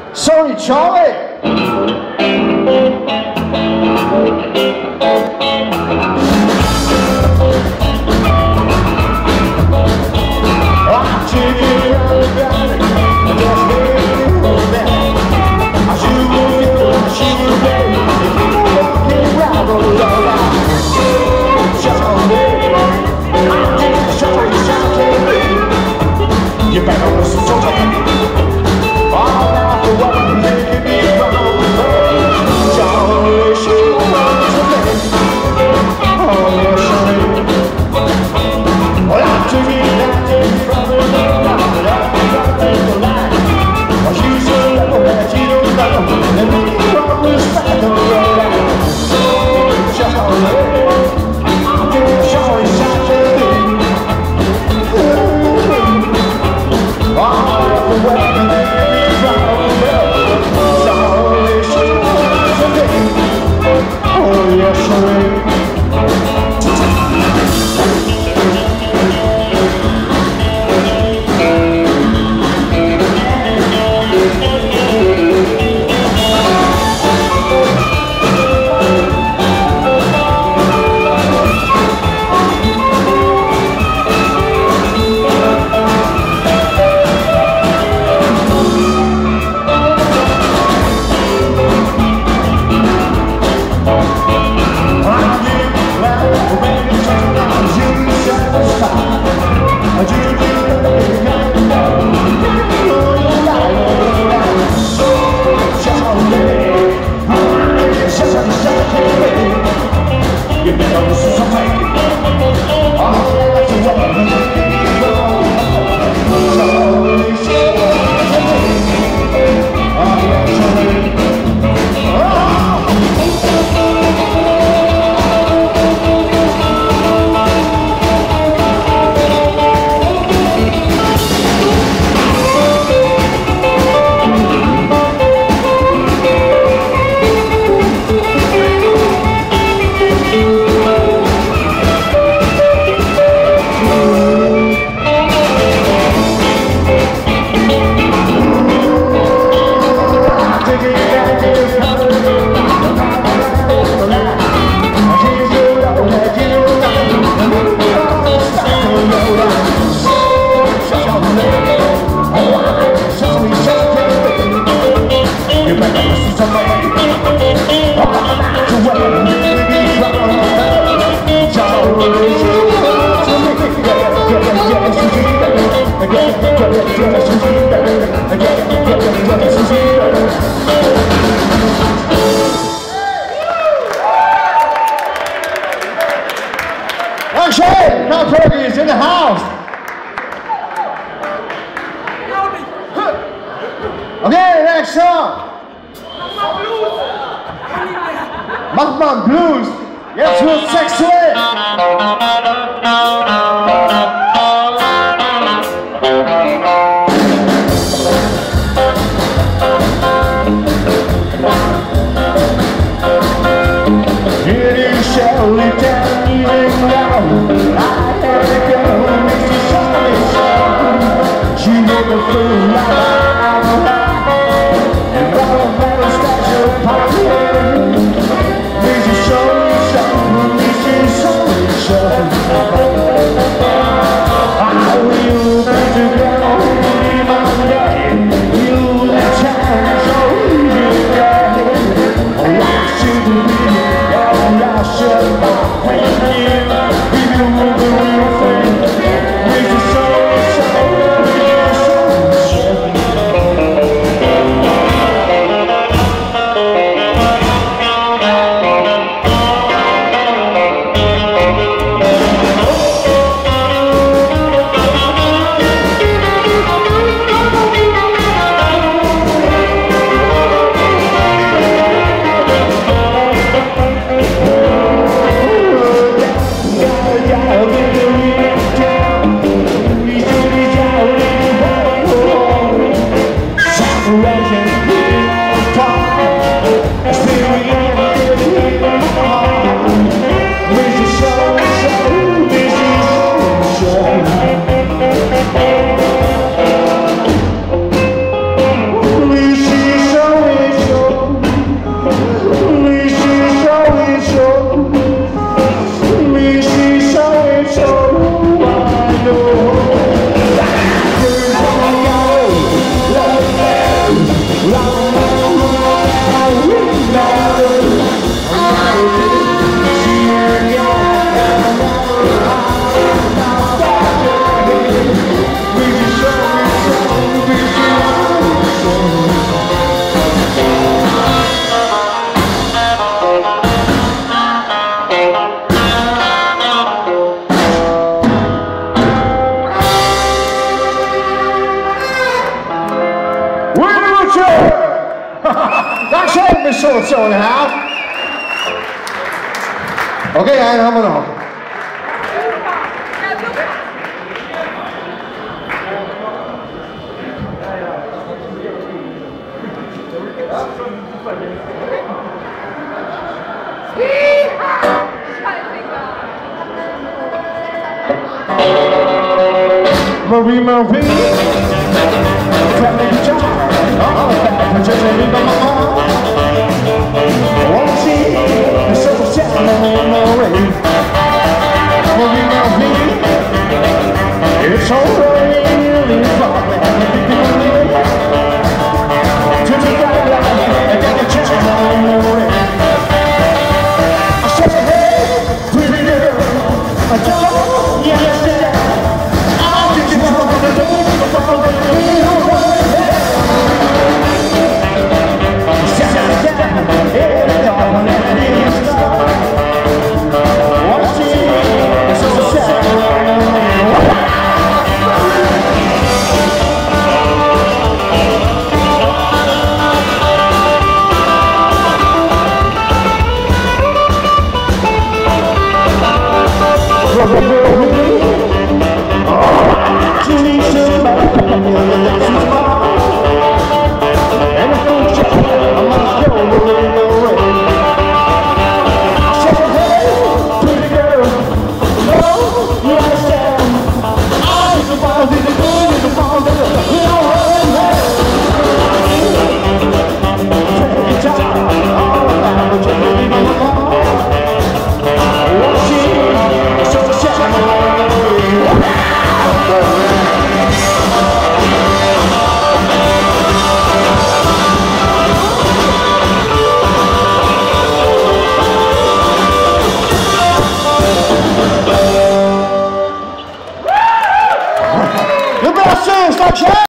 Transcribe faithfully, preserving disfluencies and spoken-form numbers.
Sorry, Charlie. You better listen to me. All after what I'm making me wrong. Charlie, she wants to me. Oh, yes, Charlie. Well, I took it down from the love, I think the line. Well, she's a little bit, she don't know. And we always back on the line. Charlie, Charlie, Charlie. Oh, yes, sir. Okay, Count Fergie is in the house. Okay, next song. Machman Blues. Jetzt wird's sexuell. Show me some, show me some. That's it, Miss So-and-so anyhow. Okay, en hebben we nog. Marie Marie.